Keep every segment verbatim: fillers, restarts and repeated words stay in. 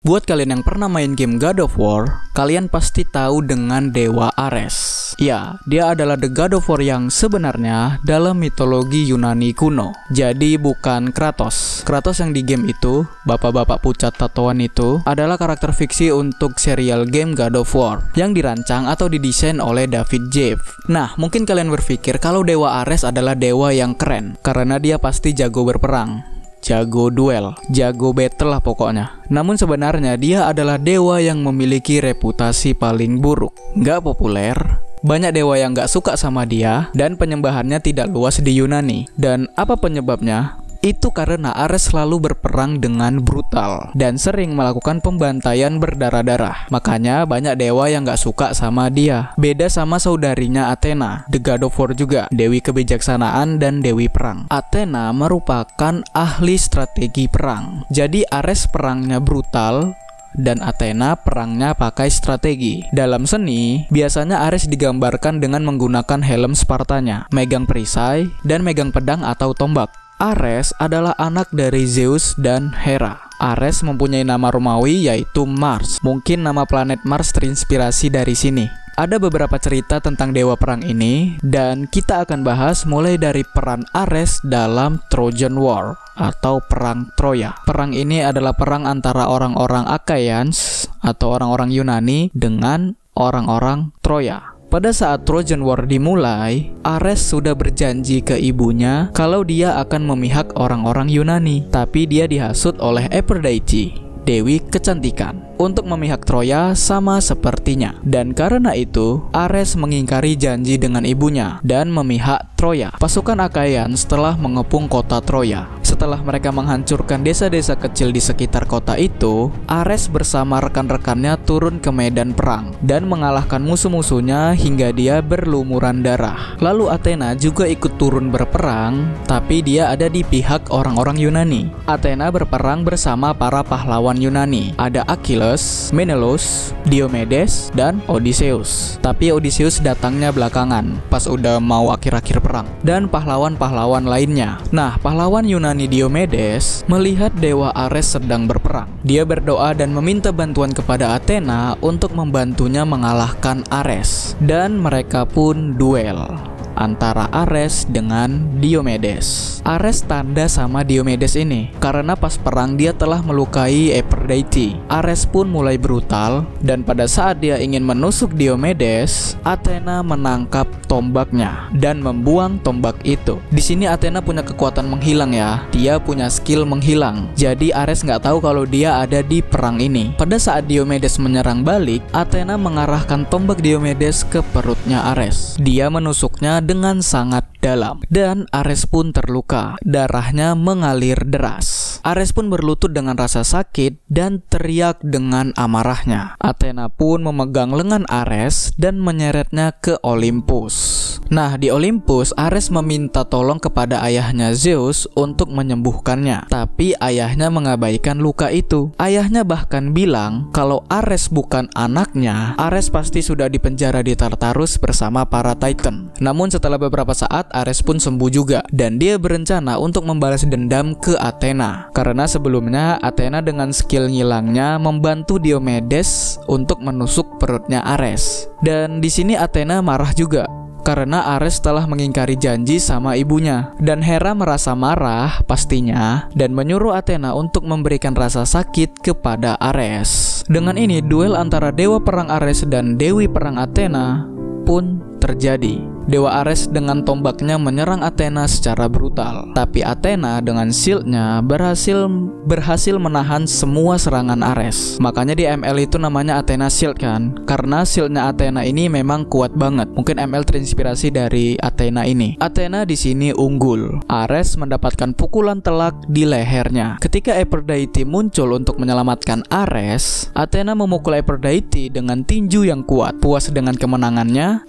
Buat kalian yang pernah main game God of War, kalian pasti tahu dengan Dewa Ares. Ya, dia adalah the God of War yang sebenarnya dalam mitologi Yunani kuno. Jadi bukan Kratos. Kratos yang di game itu, bapak-bapak pucat tatoan itu, adalah karakter fiksi untuk serial game God of War yang dirancang atau didesain oleh David Jaffe. Nah, mungkin kalian berpikir kalau Dewa Ares adalah dewa yang keren karena dia pasti jago berperang, jago duel, jago battle lah pokoknya. Namun sebenarnya dia adalah dewa yang memiliki reputasi paling buruk. Nggak populer, banyak dewa yang nggak suka sama dia, dan penyembahannya tidak luas di Yunani. Dan apa penyebabnya? Itu karena Ares selalu berperang dengan brutal dan sering melakukan pembantaian berdarah-darah. Makanya banyak dewa yang gak suka sama dia. Beda sama saudarinya Athena, the God of War juga, dewi kebijaksanaan dan dewi perang. Athena merupakan ahli strategi perang. Jadi Ares perangnya brutal dan Athena perangnya pakai strategi. Dalam seni, biasanya Ares digambarkan dengan menggunakan helm Spartanya, megang perisai, dan megang pedang atau tombak. Ares adalah anak dari Zeus dan Hera. Ares mempunyai nama Romawi yaitu Mars. Mungkin nama planet Mars terinspirasi dari sini. Ada beberapa cerita tentang dewa perang ini, dan kita akan bahas mulai dari peran Ares dalam Trojan War atau perang Troya. Perang ini adalah perang antara orang-orang Achaeans atau orang-orang Yunani dengan orang-orang Troya. Pada saat Trojan War dimulai, Ares sudah berjanji ke ibunya kalau dia akan memihak orang-orang Yunani. Tapi dia dihasut oleh Aphrodite, dewi kecantikan, untuk memihak Troya sama sepertinya. Dan karena itu, Ares mengingkari janji dengan ibunya dan memihak Troya. Pasukan Achaeans telah mengepung kota Troya. Setelah mereka menghancurkan desa-desa kecil di sekitar kota itu, Ares bersama rekan-rekannya turun ke medan perang dan mengalahkan musuh-musuhnya hingga dia berlumuran darah. Lalu Athena juga ikut turun berperang, tapi dia ada di pihak orang-orang Yunani. Athena berperang bersama para pahlawan Yunani. Ada Achilles, Menelaus, Diomedes, dan Odysseus. Tapi Odysseus datangnya belakangan, pas udah mau akhir-akhir perang. Dan pahlawan-pahlawan lainnya. Nah, pahlawan Yunani Diomedes melihat dewa Ares sedang berperang. Dia berdoa dan meminta bantuan kepada Athena untuk membantunya mengalahkan Ares. Dan mereka pun duel antara Ares dengan Diomedes. Ares tanda sama Diomedes ini karena pas perang dia telah melukai Aphrodite. Ares pun mulai brutal, dan pada saat dia ingin menusuk Diomedes, Athena menangkap tombaknya dan membuang tombak itu. Di sini Athena punya kekuatan menghilang ya. Dia punya skill menghilang. Jadi Ares nggak tahu kalau dia ada di perang ini. Pada saat Diomedes menyerang balik, Athena mengarahkan tombak Diomedes ke perutnya Ares. Dia menusuknya dengan sangat dalam, dan Ares pun terluka. Darahnya mengalir deras. Ares pun berlutut dengan rasa sakit dan teriak dengan amarahnya. Athena pun memegang lengan Ares dan menyeretnya ke Olympus. Nah, di Olympus, Ares meminta tolong kepada ayahnya Zeus untuk menyembuhkannya. Tapi ayahnya mengabaikan luka itu. Ayahnya bahkan bilang kalau Ares bukan anaknya, Ares pasti sudah dipenjara di Tartarus bersama para Titan. Namun setelah beberapa saat, Ares pun sembuh juga, dan dia berencana untuk membalas dendam ke Athena. Karena sebelumnya Athena dengan skill ngilangnya membantu Diomedes untuk menusuk perutnya Ares. Dan di sini Athena marah juga karena Ares telah mengingkari janji sama ibunya. Dan Hera merasa marah pastinya dan menyuruh Athena untuk memberikan rasa sakit kepada Ares. Dengan ini, duel antara dewa perang Ares dan dewi perang Athena pun terjadi. Dewa Ares dengan tombaknya menyerang Athena secara brutal, tapi Athena dengan shieldnya berhasil berhasil menahan semua serangan Ares. Makanya di M L itu namanya Athena Shield kan, karena shieldnya Athena ini memang kuat banget. Mungkin M L terinspirasi dari Athena ini. Athena di sini unggul. Ares mendapatkan pukulan telak di lehernya. Ketika Aphrodite muncul untuk menyelamatkan Ares, Athena memukul Aphrodite dengan tinju yang kuat. Puas dengan kemenangannya, Athena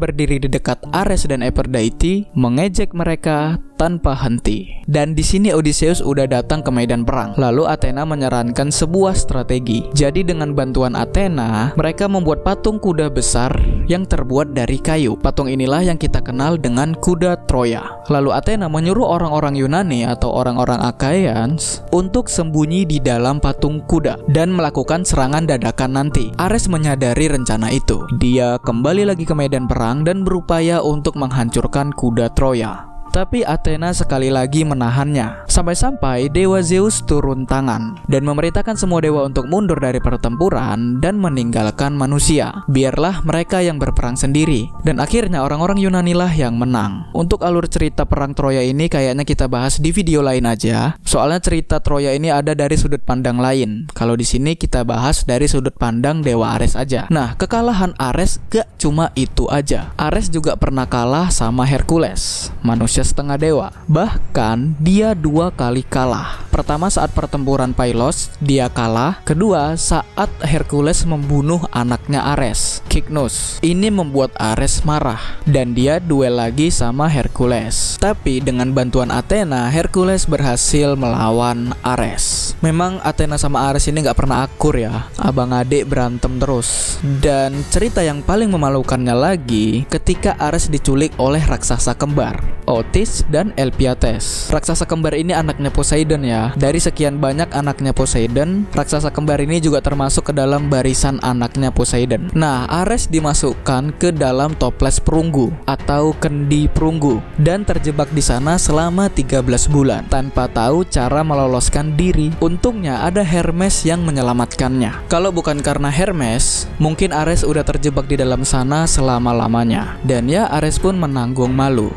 berdiri di dekat Ares dan Aphrodite, mengejek mereka tanpa henti. Dan di sini Odysseus udah datang ke medan perang. Lalu Athena menyarankan sebuah strategi. Jadi dengan bantuan Athena, mereka membuat patung kuda besar yang terbuat dari kayu. Patung inilah yang kita kenal dengan kuda Troya. Lalu Athena menyuruh orang-orang Yunani atau orang-orang Achaeans untuk sembunyi di dalam patung kuda dan melakukan serangan dadakan nanti. Ares menyadari rencana itu. Dia kembali lagi ke medan perang dan berupaya untuk menghancurkan kuda Troya. Tapi Athena sekali lagi menahannya. Sampai-sampai Dewa Zeus turun tangan dan memerintahkan semua dewa untuk mundur dari pertempuran dan meninggalkan manusia. Biarlah mereka yang berperang sendiri. Dan akhirnya orang-orang Yunani lah yang menang. Untuk alur cerita perang Troya ini kayaknya kita bahas di video lain aja. Soalnya cerita Troya ini ada dari sudut pandang lain. Kalau di sini kita bahas dari sudut pandang Dewa Ares aja. Nah, kekalahan Ares gak cuma itu aja. Ares juga pernah kalah sama Hercules, manusia setengah dewa. Bahkan dia dua kali kalah. Pertama saat pertempuran Pylos, dia kalah. Kedua saat Hercules membunuh anaknya Ares, Cycnus. Ini membuat Ares marah dan dia duel lagi sama Hercules. Tapi dengan bantuan Athena, Hercules berhasil melawan Ares. Memang Athena sama Ares ini gak pernah akur ya. Abang adik berantem terus. Dan cerita yang paling memalukannya lagi ketika Ares diculik oleh raksasa kembar, Otis dan Elpiates. Raksasa kembar ini anaknya Poseidon ya. Dari sekian banyak anaknya Poseidon, raksasa kembar ini juga termasuk ke dalam barisan anaknya Poseidon. Nah, Ares dimasukkan ke dalam toples perunggu atau kendi perunggu dan terjebak di sana selama tiga belas bulan tanpa tahu cara meloloskan diri. Untungnya ada Hermes yang menyelamatkannya. Kalau bukan karena Hermes, mungkin Ares udah terjebak di dalam sana selama-lamanya. Dan ya, Ares pun menanggung malu.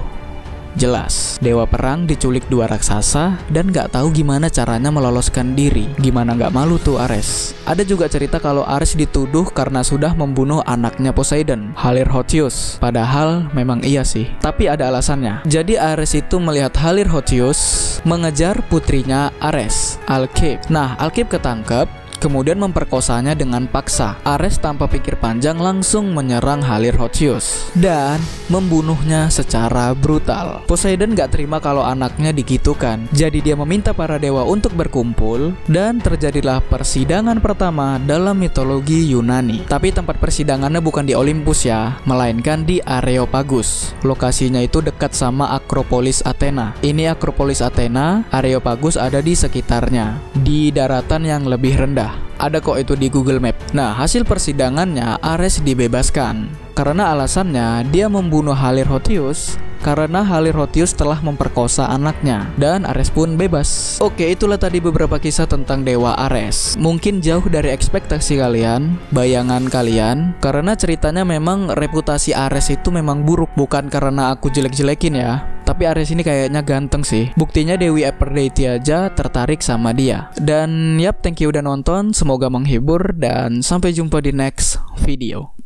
Jelas, dewa perang diculik dua raksasa dan gak tahu gimana caranya meloloskan diri. Gimana gak malu tuh Ares. Ada juga cerita kalau Ares dituduh karena sudah membunuh anaknya Poseidon, Halirrhothios. Padahal memang iya sih, tapi ada alasannya. Jadi Ares itu melihat Halirrhothios mengejar putrinya Ares, Alkip. Nah, Alkip ketangkep, kemudian memperkosanya dengan paksa. Ares tanpa pikir panjang langsung menyerang Halirrhothios dan membunuhnya secara brutal. Poseidon gak terima kalau anaknya digitukan. Jadi dia meminta para dewa untuk berkumpul dan terjadilah persidangan pertama dalam mitologi Yunani. Tapi tempat persidangannya bukan di Olympus ya, melainkan di Areopagus. Lokasinya itu dekat sama Akropolis Athena. Ini Akropolis Athena, Areopagus ada di sekitarnya, di daratan yang lebih rendah. Ada kok itu di Google Map. Nah, hasil persidangannya Ares dibebaskan karena alasannya dia membunuh Halirrhothios karena Halirrhothios telah memperkosa anaknya, dan Ares pun bebas. Oke, itulah tadi beberapa kisah tentang Dewa Ares. Mungkin jauh dari ekspektasi kalian, bayangan kalian, karena ceritanya memang reputasi Ares itu memang buruk. Bukan karena aku jelek-jelekin ya, tapi Ares ini kayaknya ganteng sih. Buktinya Dewi Aphrodite aja tertarik sama dia. Dan yap, thank you udah nonton. Semoga menghibur dan sampai jumpa di next video.